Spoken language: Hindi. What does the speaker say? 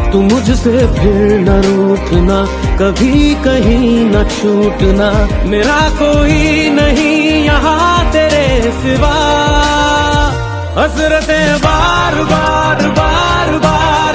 तू मुझसे फिर न रूठना, कभी कहीं न छूटना, मेरा कोई नहीं यहाँ तेरे सिवा। हसरतें बार बार